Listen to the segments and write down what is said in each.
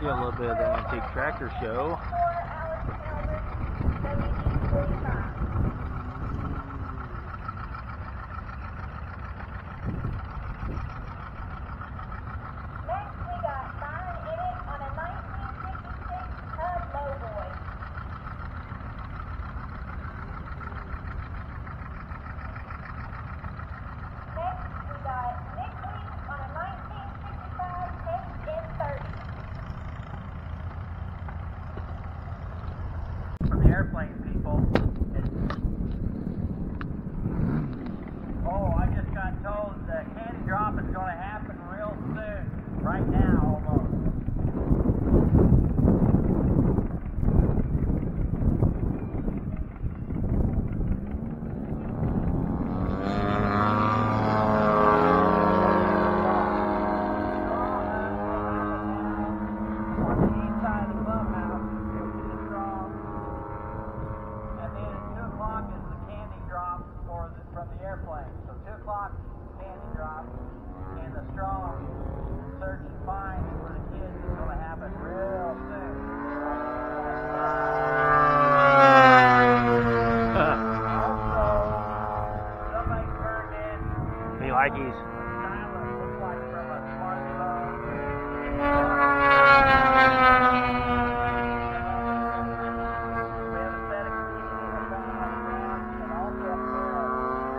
See a little bit of the antique tractor show. Airplane people. Oh, I just got told the candy drop is going to happen real soon. Right now, almost. From the airplane. So 2 o'clock candy drop, and the strong search and find for the kids is going to happen real soon. Also, somebody turned in Me likeys. silent, looks like from a smartphone. We have a set of keys on the ground, and also a pair of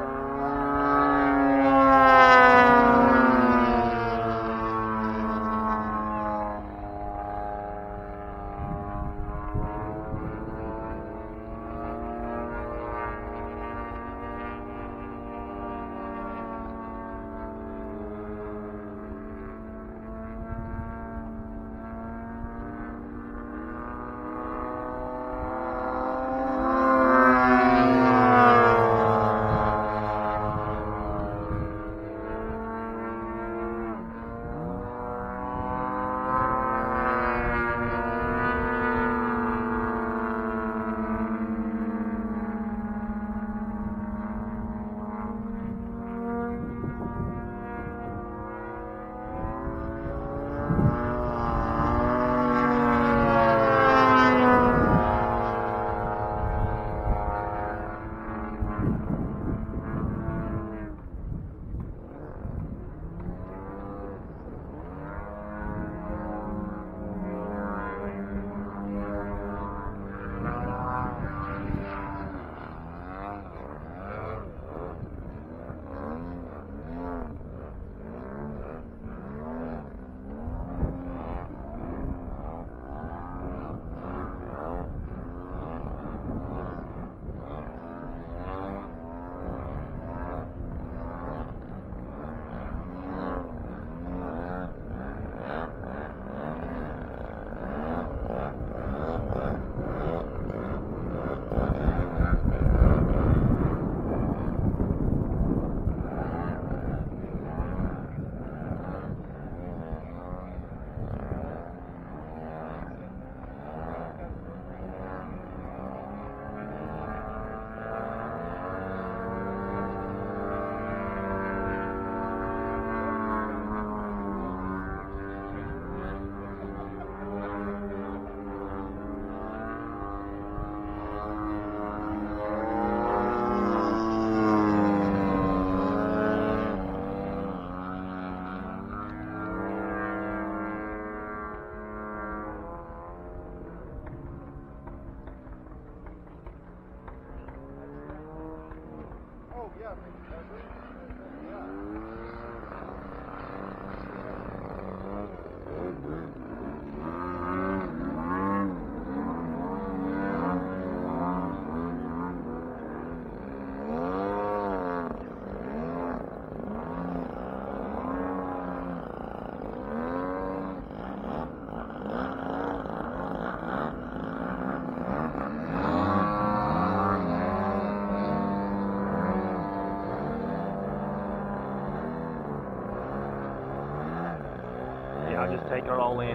I'll just take it all in.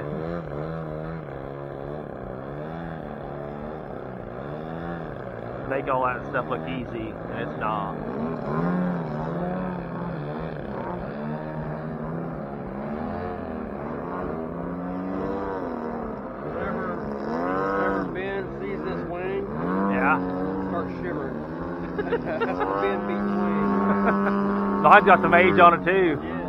Make all that stuff look easy, and it's not. That's what Ben beats Wayne. Mine's got some age on it too. Yeah.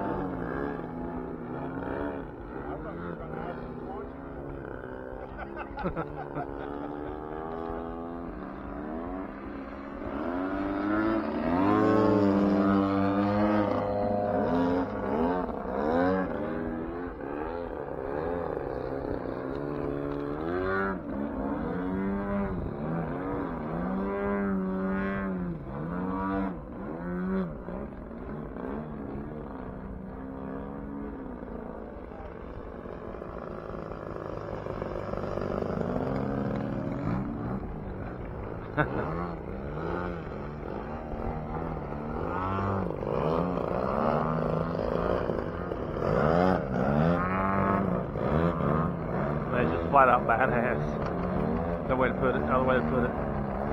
That's just flat out badass. No way to put it. No way to put it.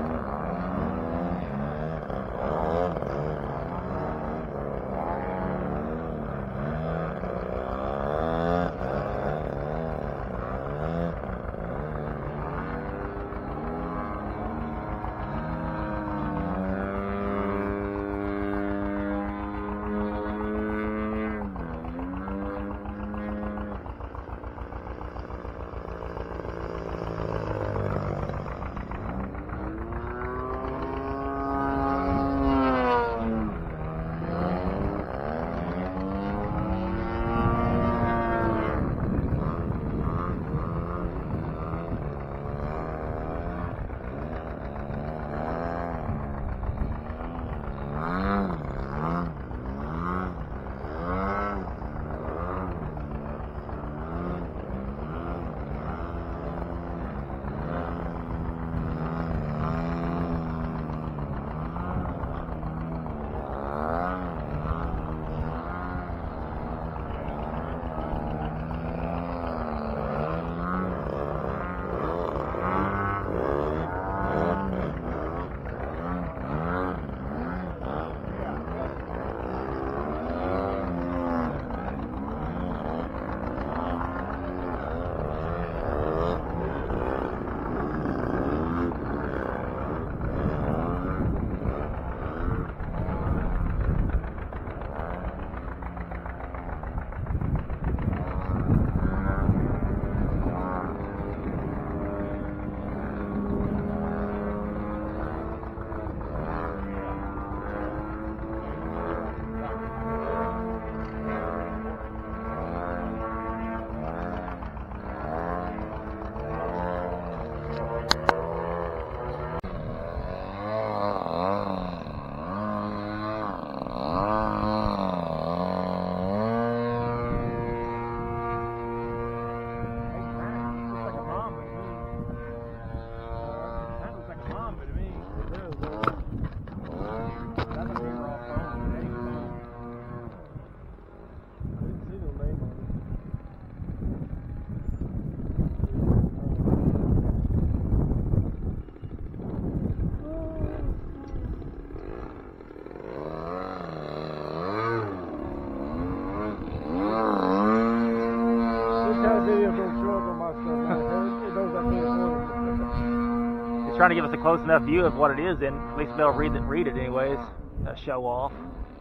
Trying to give us a close enough view of what it is, and at least they'll read it anyways. Show off.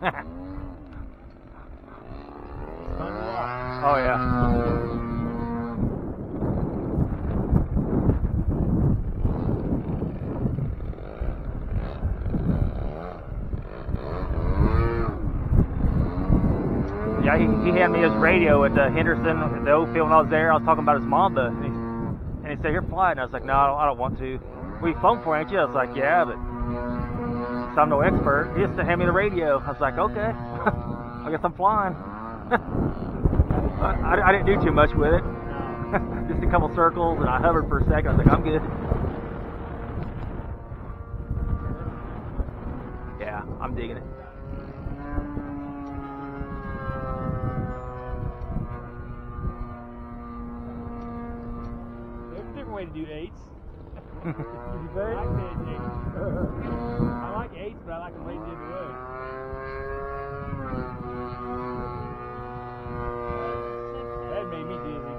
Oh yeah. Yeah, he handed me his radio at Henderson, at the old field when I was there. I was talking about his Mazda, and he said, "Here, fly it." And I was like, "No, I don't want to." "We phone for, ain't you?" I was like, "Yeah, but so I'm no expert." He just handed me the radio. I was like, "Okay, I guess I'm flying." I didn't do too much with it. Just a couple circles, and I hovered for a second. I was like, "I'm good." Yeah, I'm digging it. There's a different way to do eights. You I like saying eights. I like eights, but I like them laid the other way. That made me dizzy.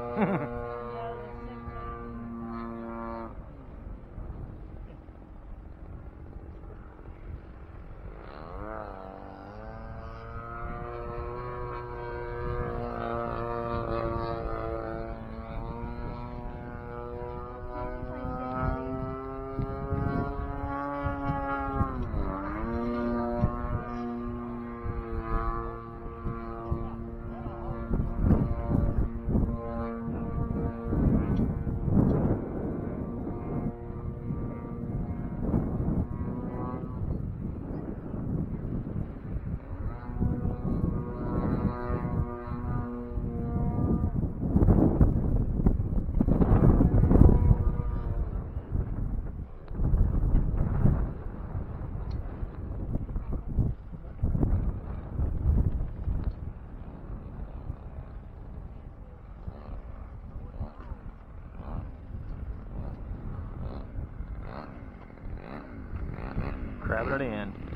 grabbing it in.